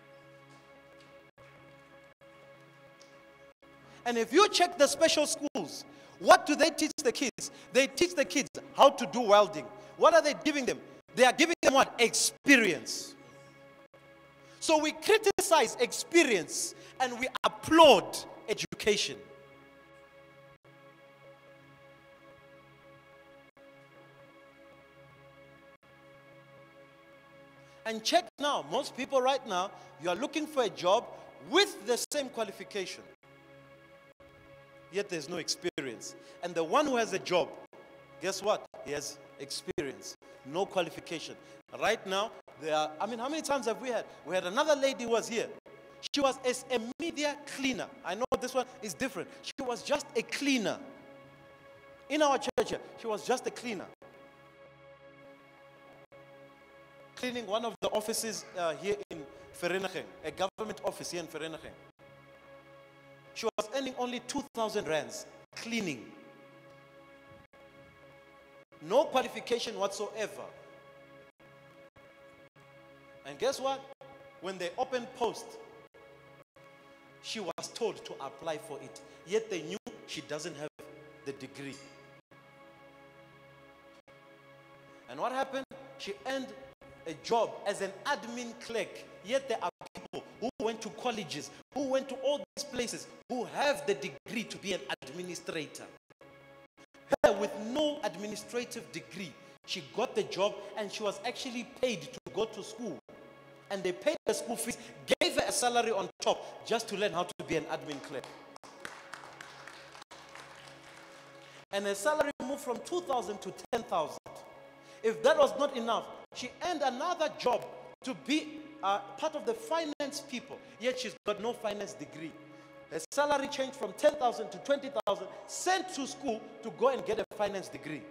And if you check the special schools, what do they teach the kids? They teach the kids how to do welding. What are they giving them? They are giving them what? Experience. So we criticize experience and we applaud education. And check now, most people right now, you are looking for a job with the same qualification. Yet there's no experience. And the one who has a job, guess what? He has experience, no qualification. Right now, how many times have we had? We had another lady who was here. She was a media cleaner. I know this one is different. She was just a cleaner. In our church here, she was just a cleaner. Cleaning one of the offices here in Vereeniging, a government office here in Vereeniging. She was earning only 2,000 rands cleaning. No qualification whatsoever. And guess what? When they opened post, she was told to apply for it. Yet they knew she doesn't have the degree. And what happened? She earned a job as an admin clerk. Yet there are people who went to colleges, who went to all these places, who have the degree to be an administrator. Her with no administrative degree, she got the job and she was actually paid to go to school. And they paid her school fees, gave her a salary on top just to learn how to be an admin clerk. And her salary moved from 2,000 to 10,000. If that was not enough, she earned another job to be part of the finance people. Yet she's got no finance degree. Her salary changed from 10,000 to 20,000, sent to school to go and get a finance degree.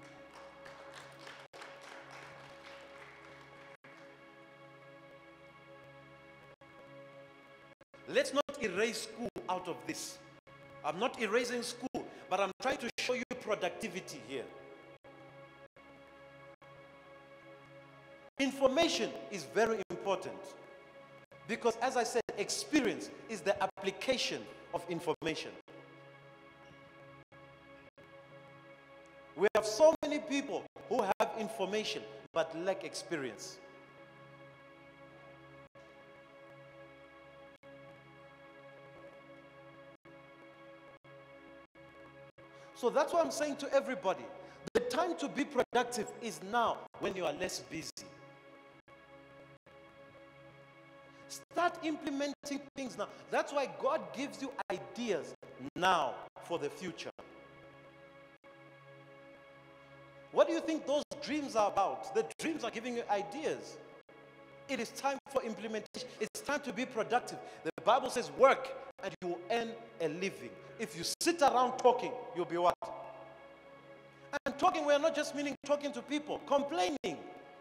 Let's not erase school out of this. I'm not erasing school, but I'm trying to show you productivity here. Information is very important because, as I said, experience is the application of information. We have so many people who have information but lack experience. So that's what I'm saying to everybody. The time to be productive is now, when you are less busy. Start implementing things now. That's why God gives you ideas now for the future. What do you think those dreams are about? The dreams are giving you ideas. It is time for implementation. It's time to be productive. The Bible says work and you will earn a living. If you sit around talking, you'll be what? And talking, we're not just meaning talking to people, complaining.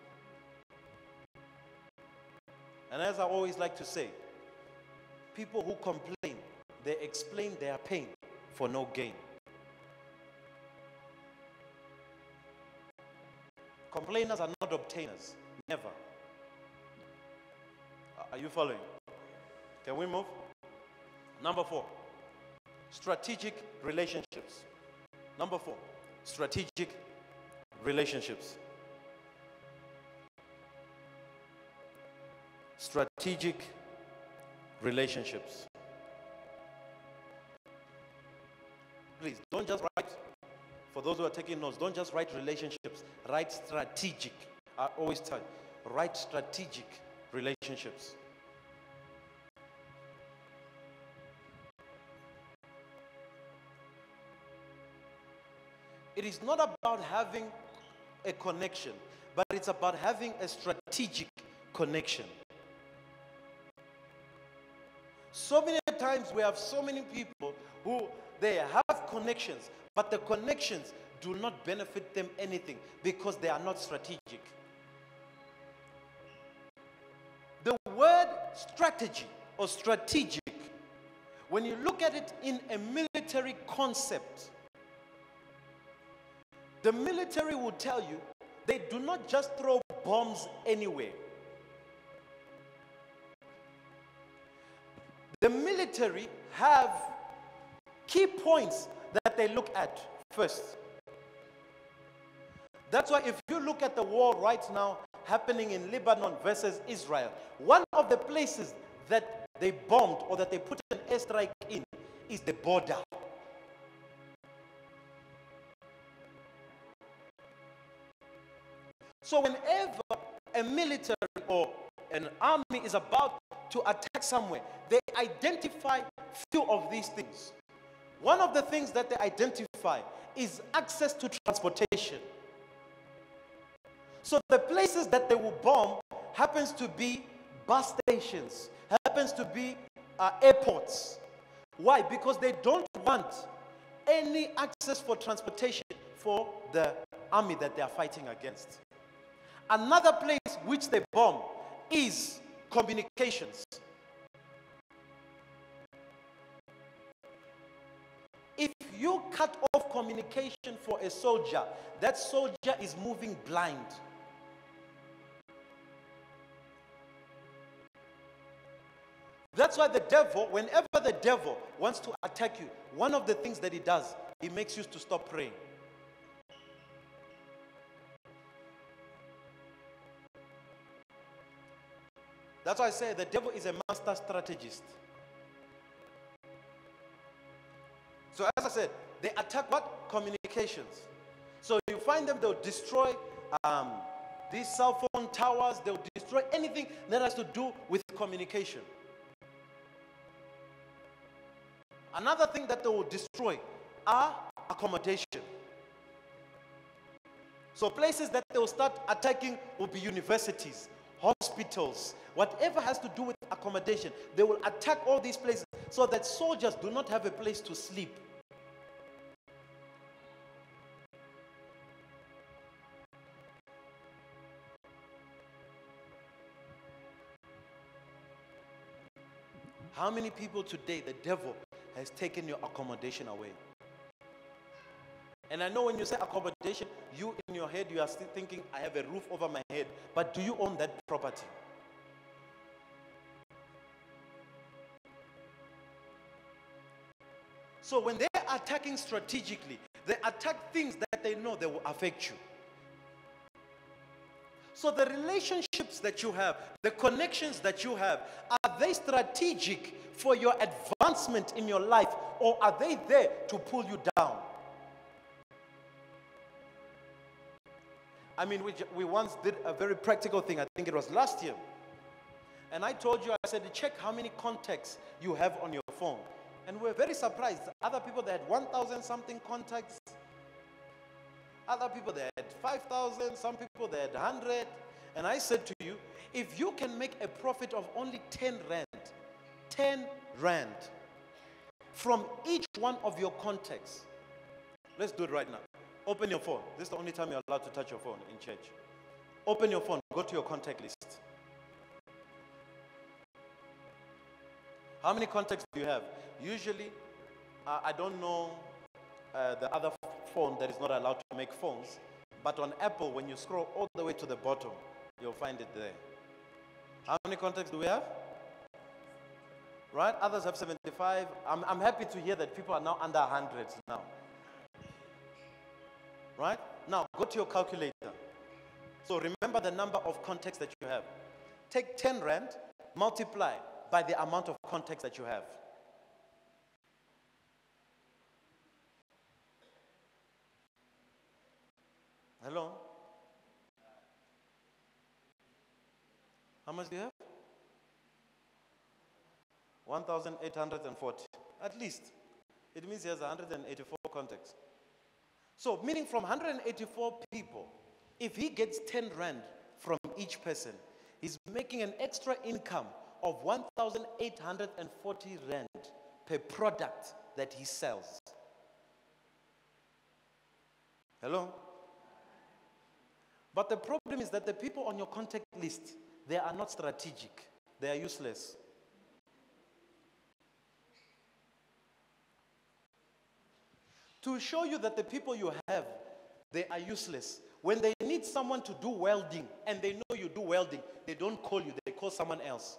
And as I always like to say, people who complain, they explain their pain for no gain. Complainers are not obtainers. Never. Are you following? Can we move? Number 4, strategic relationships. Number 4, strategic relationships. Strategic relationships. Please, don't just write, for those who are taking notes, don't just write relationships, write strategic. I always tell you, write strategic relationships. It is not about having a connection, but it's about having a strategic connection. So many times we have so many people who they have connections, but the connections do not benefit them anything because they are not strategic. The word strategy or strategic, when you look at it in a military concept, the military will tell you they do not just throw bombs anywhere. The military have key points that they look at first. That's why if you look at the war right now happening in Lebanon versus Israel, one of the places that they bombed or that they put an airstrike in is the border. So whenever a military or an army is about to attack somewhere, they identify few of these things. One of the things that they identify is access to transportation. So the places that they will bomb happens to be bus stations, happens to be airports. Why? Because they don't want any access for transportation for the army that they are fighting against. Another place which they bomb is communications. If you cut off communication for a soldier, that soldier is moving blind. That's why the devil, whenever the devil wants to attack you, one of the things that he does, he makes you to stop praying. That's why I say the devil is a master strategist. So as I said, they attack what? Communications. So you find them, they'll destroy these cell phone towers, they'll destroy anything that has to do with communication. Another thing that they will destroy are accommodation. So places that they will start attacking will be universities, hospitals, whatever has to do with accommodation. They will attack all these places so that soldiers do not have a place to sleep. How many people today, the devil has taken your accommodation away? And I know when you say accommodation, you in your head, you are still thinking, I have a roof over my head. But do you own that property? So when they're attacking strategically, they attack things that they know they will affect you. So the relationships that you have, the connections that you have, are they strategic for your advancement in your life, or are they there to pull you down? I mean, we once did a very practical thing. I think it was last year. And I told you, I said, check how many contacts you have on your phone. And we're very surprised. Other people, they had 1,000 something contacts. Other people, they had 5,000. Some people, they had 100. And I said to you, if you can make a profit of only 10 rand from each one of your contacts. Let's do it right now. Open your phone. This is the only time you're allowed to touch your phone in church. Open your phone. Go to your contact list. How many contacts do you have? Usually, I don't know the other phone that is not allowed to make phones, but on Apple, when you scroll all the way to the bottom, you'll find it there. How many contacts do we have? Right? Others have 75. I'm happy to hear that people are now under 100 now. Right? Now, go to your calculator. So remember the number of contacts that you have. Take 10 rand, multiply by the amount of contacts that you have. Hello? How much do you have? 1,840. At least. It means he has 184 contacts. So, meaning from 184 people, if he gets 10 rand from each person, he's making an extra income of 1,840 rand per product that he sells. Hello? But the problem is that the people on your contact list, they are not strategic. They are useless. To show you that the people you have, they are useless. When they need someone to do welding, and they know you do welding, they don't call you, they call someone else.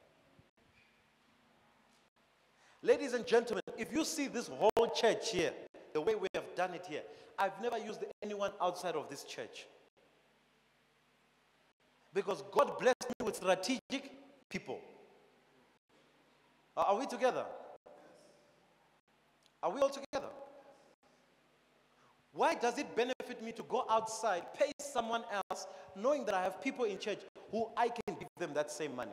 Ladies and gentlemen, if you see this whole church here, the way we have done it here, I've never used anyone outside of this church. Because God blessed me with strategic people. Are we together? Are we all together? Why does it benefit me to go outside, pay someone else, knowing that I have people in church who I can give them that same money?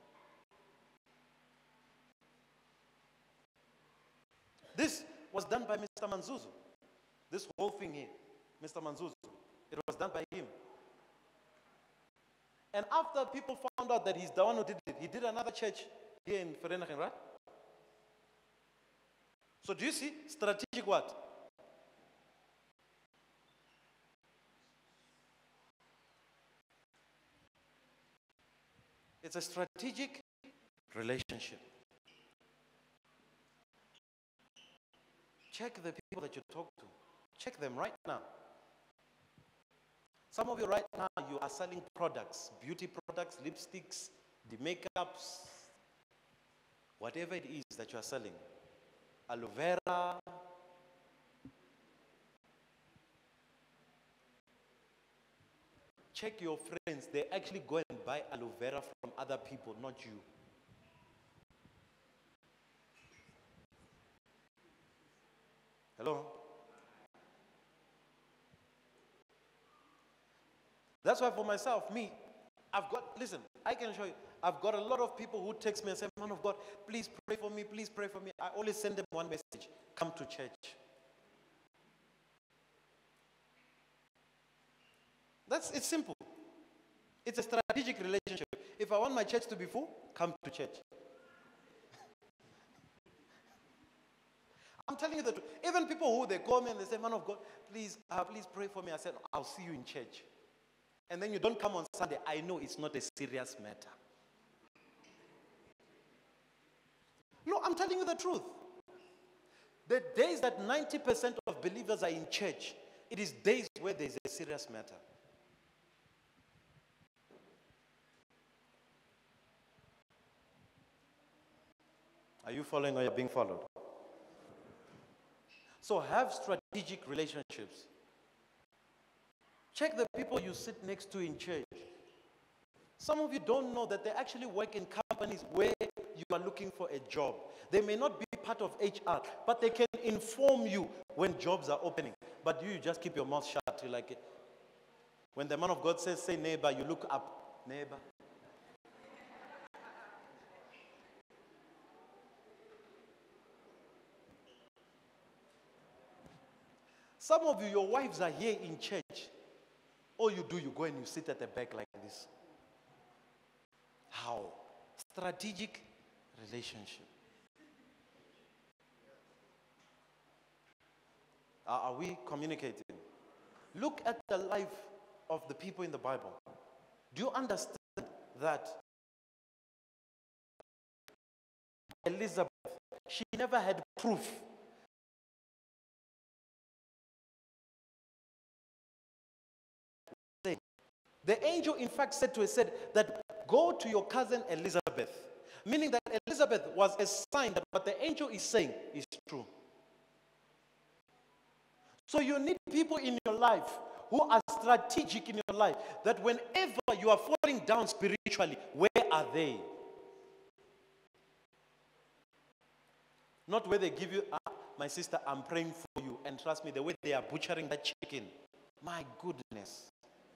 This was done by Mr. Manzuzu. This whole thing here, Mr. Manzuzu, it was done by him. And after people found out that he's the one who did it, he did another church here in Vereeniging, right? So do you see? Strategic what? It's a strategic relationship. Check the people that you talk to. Check them right now. Some of you right now, you are selling products, beauty products, lipsticks, the makeups, whatever it is that you are selling. Aloe vera. Check your friends. They actually go and buy aloe vera from other people, not you. Hello? That's why for myself, listen, I can show you, I've got a lot of people who text me and say, man of God, please pray for me, please pray for me. I always send them one message, come to church. It's simple. It's a strategic relationship. If I want my church to be full, come to church. I'm telling you the truth. Even people who they call me and they say, man of God, please pray for me. I said, I'll see you in church. And then you don't come on Sunday. I know it's not a serious matter. No, I'm telling you the truth. The days that 90% of believers are in church, It is days where there's a serious matter. Are you following or you're being followed? So have strategic relationships. Check the people you sit next to in church. Some of you don't know that they actually work in companies where you are looking for a job. They may not be part of HR, but they can inform you when jobs are opening. But you just keep your mouth shut. You like it. When the man of God says, say neighbor, you look up. Neighbor. Some of you, your wives are here in church. All you do, you go and you sit at the back like this. How? Strategic relationship. Are we communicating? Look at the life of the people in the Bible. Do you understand that Elizabeth, she never had proof? The angel, in fact, said to her, said that go to your cousin Elizabeth. Meaning that Elizabeth was a sign that what the angel is saying is true. So you need people in your life who are strategic in your life, that whenever you are falling down spiritually, where are they? Not where they give you, my sister, I'm praying for you. And trust me, the way they are butchering that chicken, my goodness.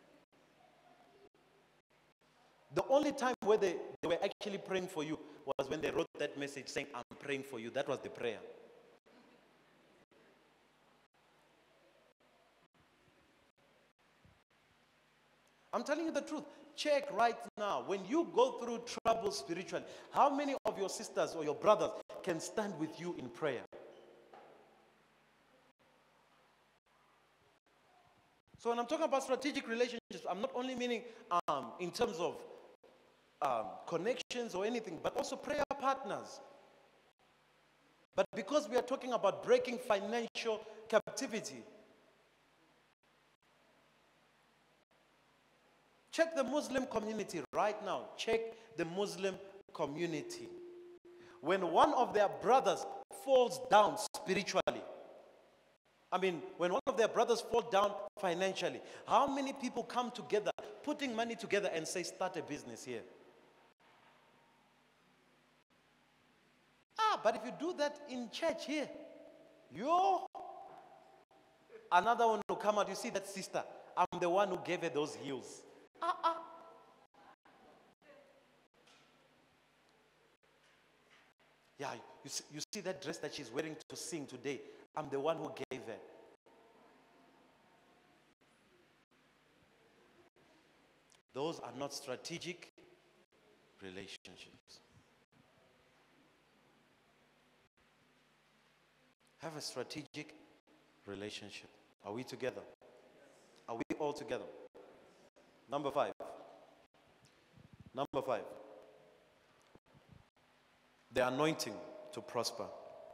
The only time where they were actually praying for you was when they wrote that message saying, I'm praying for you. That was the prayer. I'm telling you the truth. Check right now. When you go through trouble spiritually, how many of your sisters or your brothers can stand with you in prayer? So when I'm talking about strategic relationships, I'm not only meaning in terms of connections or anything, but also prayer partners. But because we are talking about breaking financial captivity, check the Muslim community right now. Check the Muslim community. When one of their brothers falls down spiritually, when one of their brothers fall down financially, how many people come together, putting money together and say, start a business here? But if you do that in church here, another one will come out. You see that sister? I'm the one who gave her those heels. Yeah, you see that dress that she's wearing to sing today? I'm the one who gave her. Those are not strategic relationships. Have a strategic relationship. Are we together? Are we all together? Number 5. The anointing to prosper.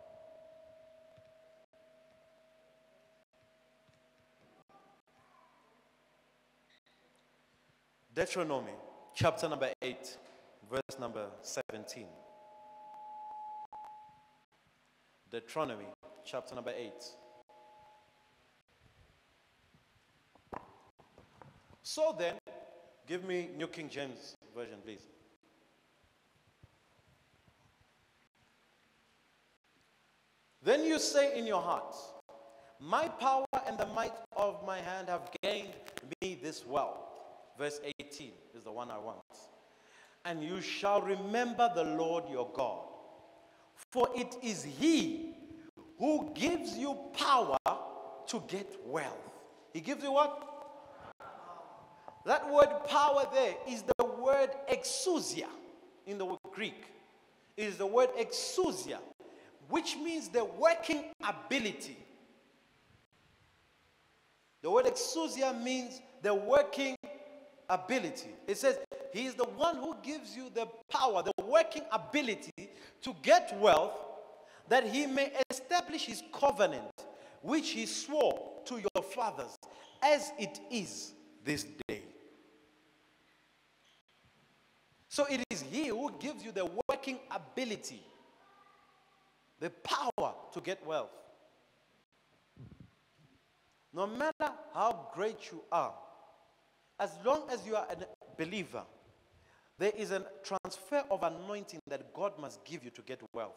Deuteronomy chapter number 8, verse number 17. Deuteronomy chapter number 8. So then, give me New King James Version, please. Then you say in your heart, my power and the might of my hand have gained me this wealth. Verse 18 is the one I want. And you shall remember the Lord your God, for it is He who gives you power to get wealth. He gives you what? That word power there is the word exousia in the Greek. It is the word exousia, which means the working ability. The word exousia means the working ability. It says He is the one who gives you the power, the working ability to get wealth, that He may establish His covenant, which He swore to your fathers as it is this day. So it is He who gives you the working ability, the power to get wealth. No matter how great you are, as long as you are a believer, there is a transfer of anointing that God must give you to get wealth.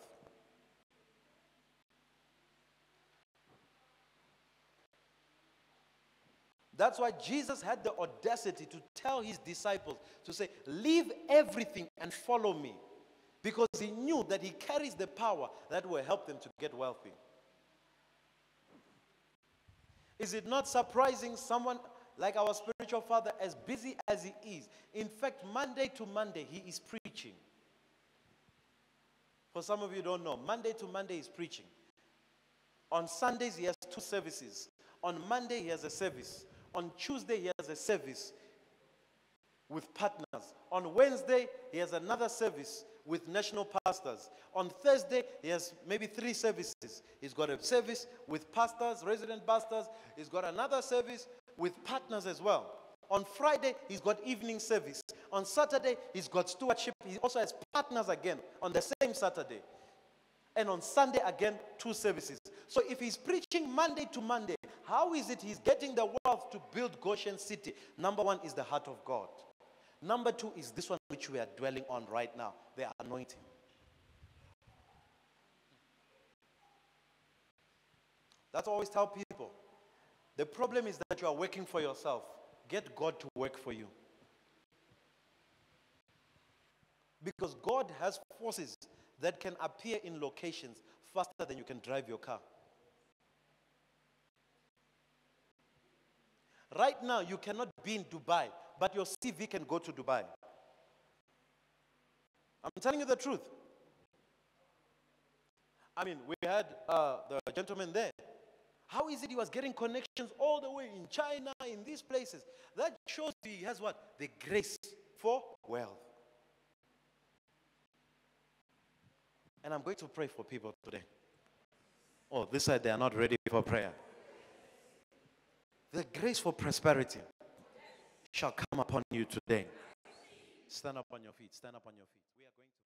That's why Jesus had the audacity to tell his disciples to say, leave everything and follow me. Because he knew that he carries the power that will help them to get wealthy. Is it not surprising someone like our spiritual father, as busy as he is, in fact, Monday to Monday, he is preaching. For some of you who don't know, Monday to Monday he's preaching. On Sundays he has 2 services. On Monday he has a service. On Tuesday he has a service with partners. On Wednesday he has another service with national pastors. On Thursday he has maybe 3 services. He's got a service with pastors, resident pastors. He's got another service with partners as well. On Friday he's got evening service. On Saturday he's got stewardship. He also has partners again on the same Saturday. And on Sunday again, 2 services. So if he's preaching Monday to Monday, how is it he's getting the wealth to build Goshen City? Number 1 is the heart of God. Number 2 is this one which we are dwelling on right now, the anointing. That's what I always tell people. The problem is that you are working for yourself. Get God to work for you. Because God has forces that can appear in locations faster than you can drive your car. Right now, you cannot be in Dubai, but your CV can go to Dubai. I'm telling you the truth. I mean, we had the gentleman there. How is it he was getting connections all the way in China, in these places? That shows he has what? The grace for wealth. And I'm going to pray for people today. Oh, this side, they are not ready for prayer. The grace for prosperity shall come upon you today. Stand up on your feet. Stand up on your feet. We are going to